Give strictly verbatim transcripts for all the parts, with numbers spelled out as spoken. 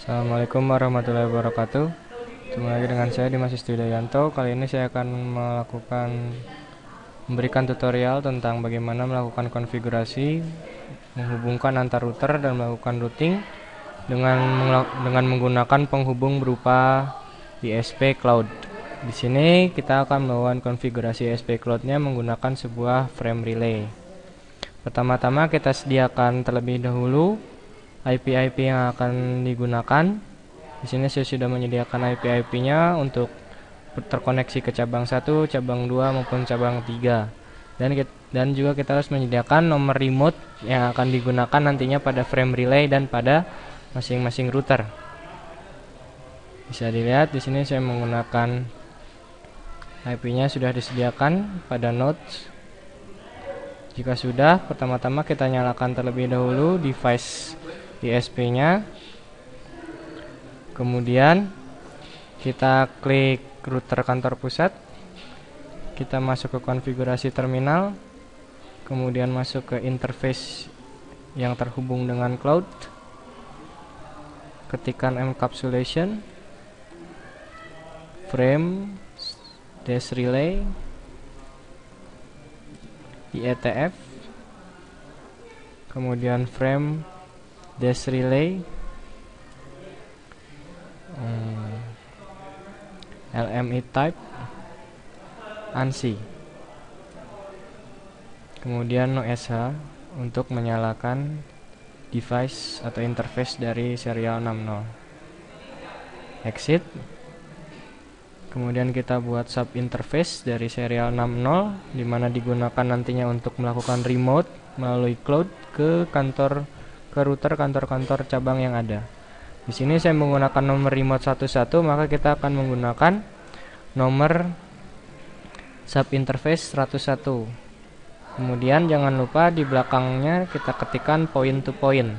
Assalamualaikum warahmatullahi wabarakatuh. Ketemu lagi dengan saya Dimas Istidayanto. Kali ini saya akan melakukan memberikan tutorial tentang bagaimana melakukan konfigurasi, menghubungkan antar router dan melakukan routing dengan dengan menggunakan penghubung berupa I S P Cloud. Di sini kita akan melakukan konfigurasi I S P Cloud-nya menggunakan sebuah frame relay. Pertama-tama kita sediakan terlebih dahulu I P-I P yang akan digunakan. Di sini saya sudah menyediakan I P-I P-nya untuk terkoneksi ke cabang satu, cabang dua maupun cabang tiga. Dan dan juga kita harus menyediakan nomor remote yang akan digunakan nantinya pada frame relay dan pada masing-masing router. Bisa dilihat di sini saya menggunakan I P-nya sudah disediakan pada nodes. Jika sudah, pertama-tama kita nyalakan terlebih dahulu device I S P-nya. Kemudian kita klik router kantor pusat. Kita masuk ke konfigurasi terminal. Kemudian masuk ke interface yang terhubung dengan cloud. Ketikkan encapsulation frame dash relay I E T F, kemudian frame dash relay hmm, L M I type ANSI, kemudian no S H untuk menyalakan device atau interface dari serial enam nol. Exit. Kemudian kita buat sub interface dari serial enam nol, di mana digunakan nantinya untuk melakukan remote melalui cloud ke kantor ke router kantor-kantor cabang yang ada. Di sini saya menggunakan nomor remote satu satu, maka kita akan menggunakan nomor sub interface seratus satu. Kemudian jangan lupa di belakangnya kita ketikkan point to point.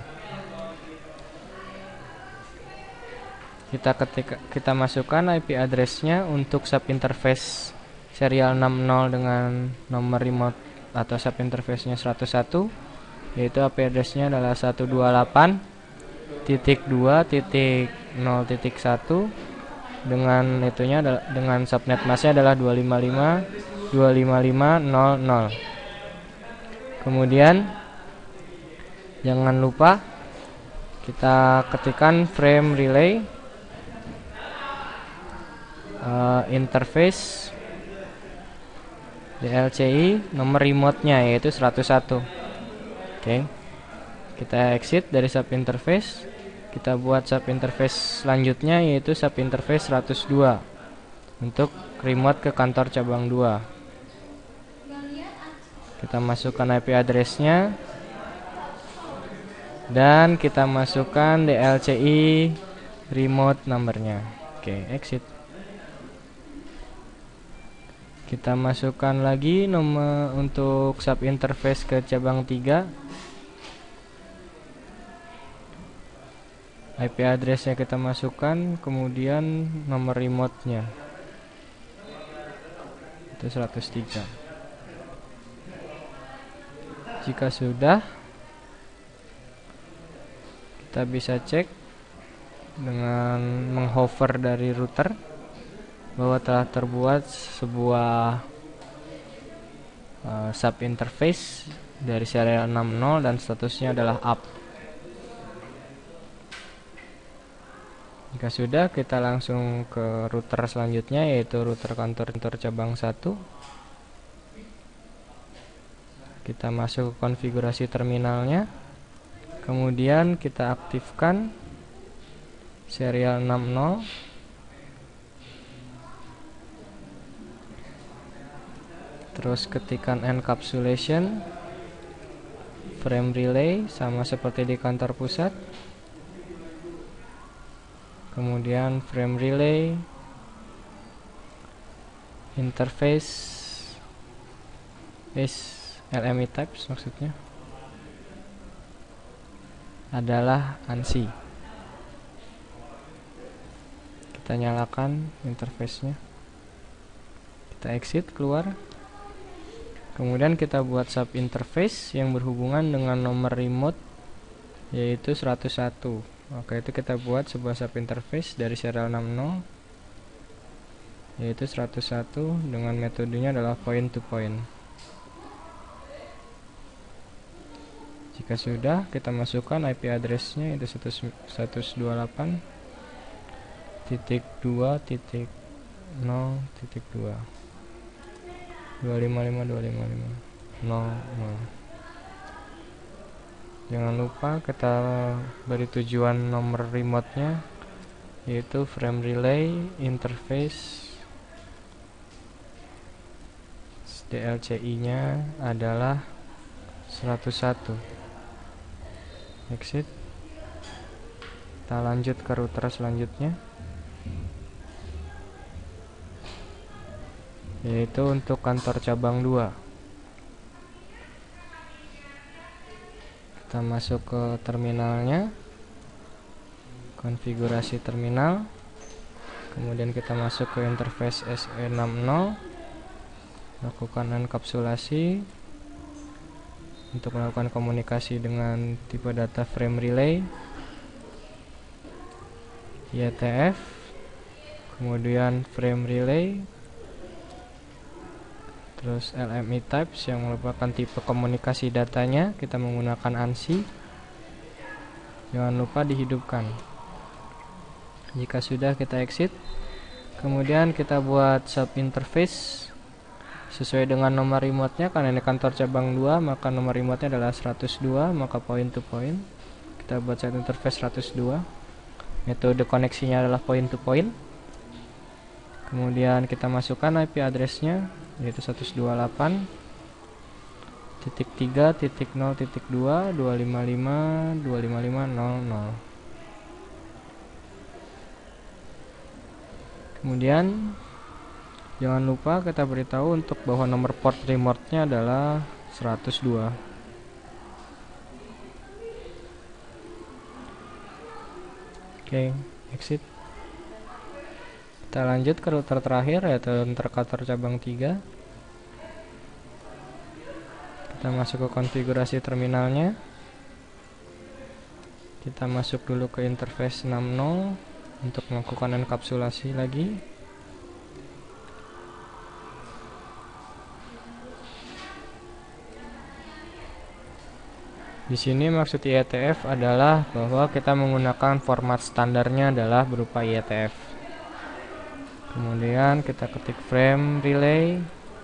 Kita ketika kita masukkan I P address-nya untuk sub interface serial enam nol dengan nomor remote atau sub interface-nya seratus satu, yaitu I P address-nya adalah seratus dua puluh delapan titik dua titik nol titik satu, dengan itunya dengan subnet mask-nya adalah dua lima lima dua lima lima nol nol. Kemudian jangan lupa kita ketikkan frame relay Uh, interface D L C I nomor remote-nya yaitu seratus satu. Oke. Okay. Kita exit dari sub interface. Kita buat sub interface selanjutnya yaitu sub interface seratus dua untuk remote ke kantor cabang dua. Kita masukkan I P address-nya dan kita masukkan D L C I remote number-nya. Oke, okay, exit. Kita masukkan lagi nomor untuk sub interface ke cabang tiga. I P address-nya kita masukkan, kemudian nomor remote-nya itu seratus tiga. Jika sudah, kita bisa cek dengan menghover dari router bahwa telah terbuat sebuah uh, sub interface dari serial enam nol dan statusnya adalah up. Jika sudah, kita langsung ke router selanjutnya yaitu router kantor-kantor cabang satu. Kita masuk ke konfigurasi terminalnya. Kemudian kita aktifkan serial enam nol. Terus ketikkan encapsulation frame relay sama seperti di kantor pusat. Kemudian frame relay interface is L M I types maksudnya adalah ANSI. Kita nyalakan interface-nya. Kita exit keluar. Kemudian kita buat sub interface yang berhubungan dengan nomor remote yaitu seratus satu Oke, itu kita buat sebuah sub interface dari serial enam nol, yaitu seratus satu, dengan metodenya adalah point to point. Jika sudah, kita masukkan I P address-nya, itu seratus dua puluh delapan titik dua titik nol titik dua dua lima lima dua lima lima nol nol. Jangan lupa kita beri tujuan nomor remote-nya, yaitu frame relay interface. D L C I-nya adalah seratus satu. Exit. Kita lanjut ke router selanjutnya, yaitu untuk kantor cabang dua. Kita masuk ke terminalnya, konfigurasi terminal, kemudian kita masuk ke interface S E enam nol, lakukan enkapsulasi untuk melakukan komunikasi dengan tipe data frame relay Y T F, kemudian frame relay, terus L M I types yang merupakan tipe komunikasi datanya, kita menggunakan ANSI. Jangan lupa dihidupkan. Jika sudah, kita exit. Kemudian kita buat sub interface sesuai dengan nomor remote-nya. Karena ini kantor cabang dua, maka nomor remote-nya adalah seratus dua, maka point to point. Kita buat sub interface seratus dua. Metode koneksinya adalah point to point. Kemudian kita masukkan I P address-nya, yaitu seratus dua puluh delapan titik tiga titik nol titik dua dua lima lima dua lima lima nol nol. Kemudian jangan lupa kita beritahu untuk bahwa nomor port remote-nya adalah seratus dua. Oke, exit. Kita lanjut ke router terakhir, yaitu router kantor cabang tiga. Kita masuk ke konfigurasi terminalnya. Kita masuk dulu ke interface enam nol untuk melakukan enkapsulasi lagi. Di sini maksud Y T F adalah bahwa kita menggunakan format standarnya adalah berupa Y T F. Kemudian kita ketik frame relay,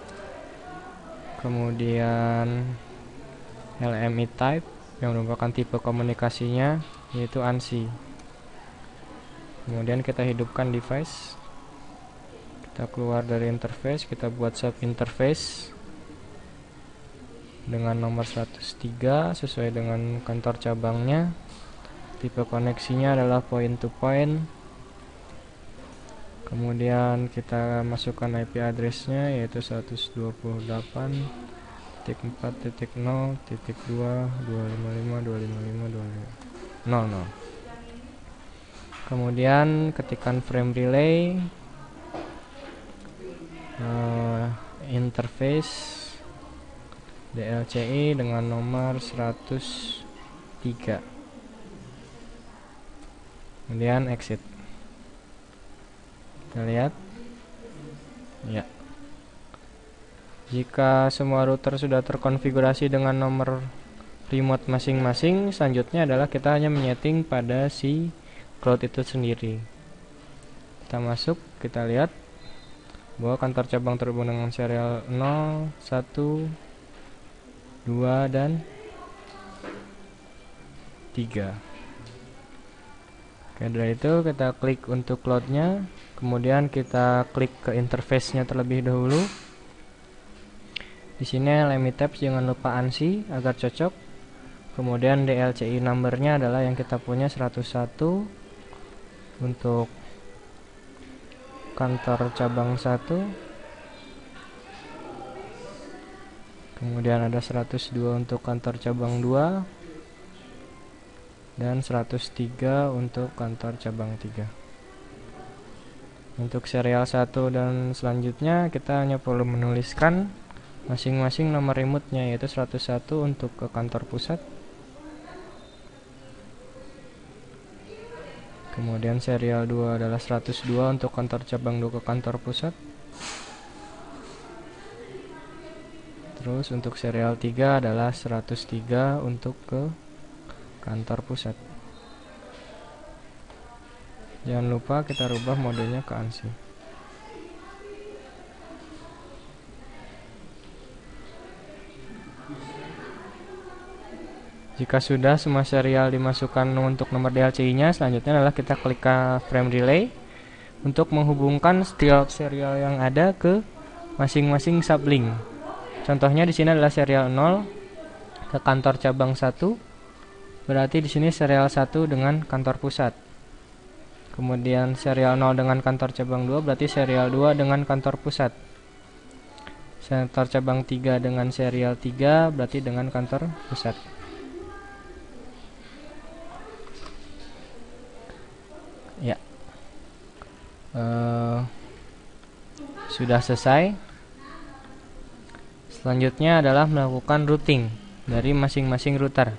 kemudian L M I type yang merupakan tipe komunikasinya yaitu ANSI. Kemudian kita hidupkan device. Kita keluar dari interface, kita buat sub interface dengan nomor seratus tiga sesuai dengan kantor cabangnya. Tipe koneksinya adalah point to point. Kemudian kita masukkan I P address-nya, yaitu seratus dua puluh delapan titik empat titik nol titik dua dua lima lima dua lima lima dua nol nol. Kemudian ketikkan frame relay, uh, interface D L C I dengan nomor seratus tiga. Kemudian exit. Kita lihat. Ya. Jika semua router sudah terkonfigurasi dengan nomor remote masing-masing, selanjutnya adalah kita hanya menyeting pada si cloud itu sendiri. Kita masuk, kita lihat bahwa kantor cabang terhubung dengan serial nol, satu, dua, dan tiga. Oke, dari itu kita klik untuk cloud-nya, kemudian kita klik ke interface-nya terlebih dahulu. Di sini L M I tabs jangan lupa ANSI agar cocok. Kemudian D L C I number-nya adalah yang kita punya seratus satu untuk kantor cabang satu. Kemudian ada seratus dua untuk kantor cabang dua dan seratus tiga untuk kantor cabang tiga. Untuk serial satu dan selanjutnya kita hanya perlu menuliskan masing-masing nomor remote-nya, yaitu seratus satu untuk ke kantor pusat, Kemudian serial dua adalah seratus dua untuk kantor cabang dua ke kantor pusat. Terus untuk serial tiga adalah seratus tiga untuk ke kantor pusat. Jangan lupa kita rubah modenya ke ANSI. Jika sudah semua serial dimasukkan untuk nomor D L C I-nya, selanjutnya adalah kita klik ke frame relay untuk menghubungkan setiap serial yang ada ke masing-masing sublink. Contohnya di sini adalah serial nol ke kantor cabang satu. Berarti di sini serial satu dengan kantor pusat. Kemudian serial nol dengan kantor cabang dua berarti serial dua dengan kantor pusat. Kantor cabang tiga dengan serial tiga berarti dengan kantor pusat. Ya, uh, sudah selesai. Selanjutnya adalah melakukan routing dari masing-masing router.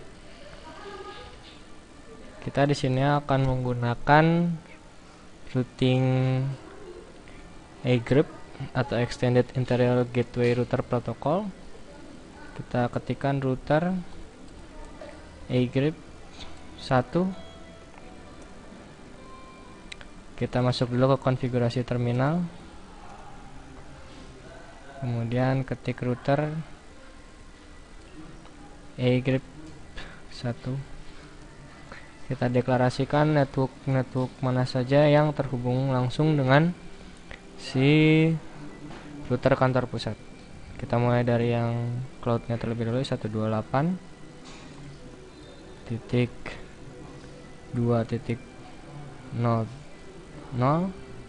Kita di sini akan menggunakan routing A-Grep atau Extended Interior Gateway Router Protocol. Kita ketikkan router A-Grep satu. Kita masuk dulu ke konfigurasi terminal. Kemudian ketik router A-Grep satu. Kita deklarasikan network-network mana saja yang terhubung langsung dengan si router kantor pusat. Kita mulai dari yang cloudnya terlebih dahulu, seratus dua puluh delapan titik dua titik nol nol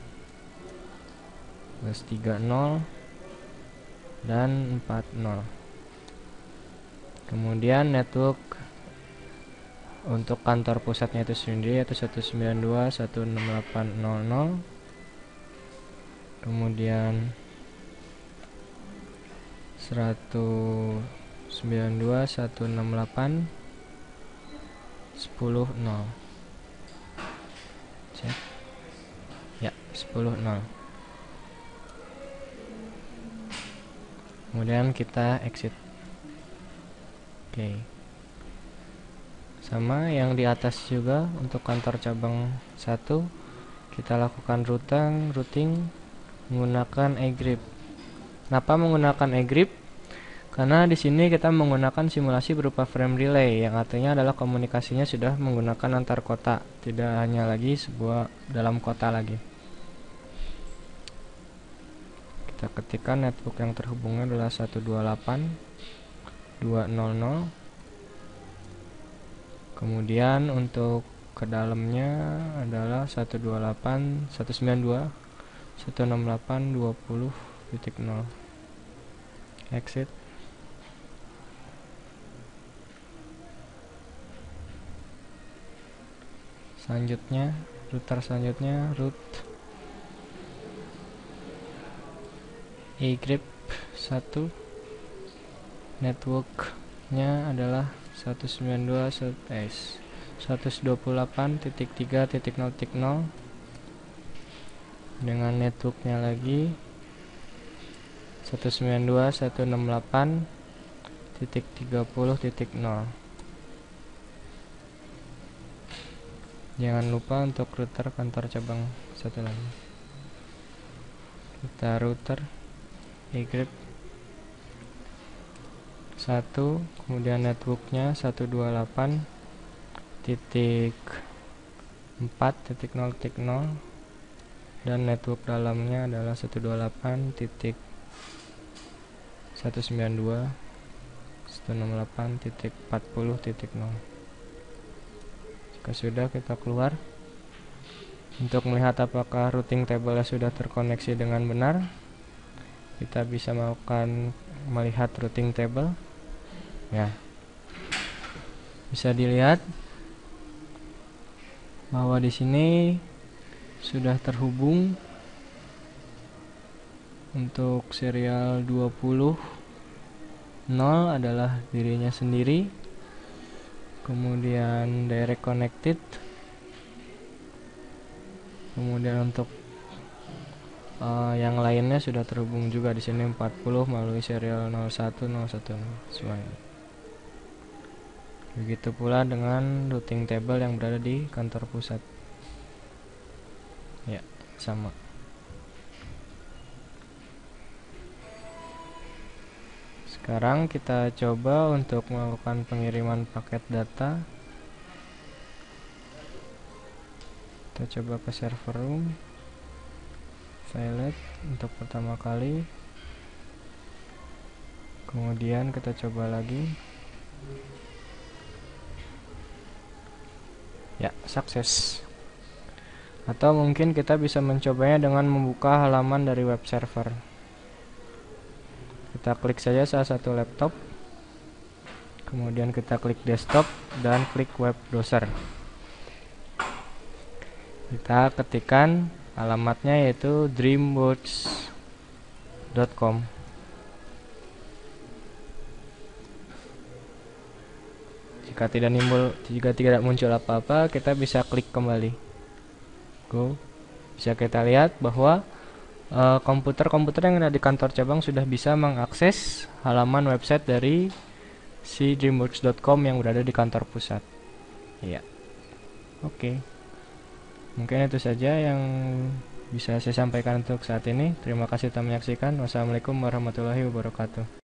plus tiga nol dan empat nol. Kemudian network untuk kantor pusatnya itu sendiri yaitu seratus sembilan puluh dua titik satu enam delapan titik nol nol. Kemudian seratus sembilan puluh dua titik satu enam delapan titik sepuluh titik nol. Cek. Ya, sepuluh titik nol. Kemudian kita exit. Oke. Okay. Sama yang di atas juga untuk kantor cabang satu, kita lakukan routing routing menggunakan A-Grep. Kenapa menggunakan A-Grep? Karena di sini kita menggunakan simulasi berupa frame relay, yang artinya adalah komunikasinya sudah menggunakan antar kota, tidak hanya lagi sebuah dalam kota lagi. Kita ketikkan network yang terhubungnya adalah seratus dua puluh delapan titik dua nol nol. Kemudian untuk ke dalamnya adalah seratus dua puluh delapan titik seratus sembilan puluh dua titik seratus enam puluh delapan titik dua puluh titik nol. Exit. Selanjutnya, router selanjutnya root A-Grep satu. Networknya adalah seratus sembilan puluh dua seratus dua puluh delapan titik tiga titik nol titik nol dengan networknya lagi seratus sembilan puluh dua titik seratus enam puluh delapan titik tiga puluh titik nol. Jangan lupa untuk router kantor cabang satu lagi. Kita router A-Grep satu, kemudian networknya seratus dua puluh delapan titik empat titik nol titik nol dan network dalamnya adalah seratus dua puluh delapan titik seratus sembilan puluh dua titik seratus enam puluh delapan titik empat puluh titik nol. Jika sudah, kita keluar untuk melihat apakah routing table sudah terkoneksi dengan benar. Kita bisa melakukan melihat routing table. Ya, bisa dilihat bahwa di sini sudah terhubung untuk serial dua puluh nol adalah dirinya sendiri. Kemudian direct connected Kemudian untuk uh, yang lainnya sudah terhubung juga di sini empat puluh melalui serial nol satu nol satu semuanya. Begitu pula dengan routing table yang berada di kantor pusat. Ya, sama. Sekarang kita coba untuk melakukan pengiriman paket data. Kita coba ke server room, Violet untuk pertama kali. Kemudian kita coba lagi. Ya, sukses. Atau mungkin kita bisa mencobanya dengan membuka halaman dari web server. Kita klik saja salah satu laptop, kemudian kita klik desktop dan klik web browser. Kita ketikkan alamatnya yaitu dreamworks dot com. Jika tidak muncul, jika tidak muncul apa-apa, kita bisa klik kembali. Go. Bisa kita lihat bahwa komputer-komputer uh, yang ada di kantor cabang sudah bisa mengakses halaman website dari si dreamworks dot com yang berada di kantor pusat. Ya. Oke. Okay. Mungkin itu saja yang bisa saya sampaikan untuk saat ini. Terima kasih telah menyaksikan. Wassalamualaikum warahmatullahi wabarakatuh.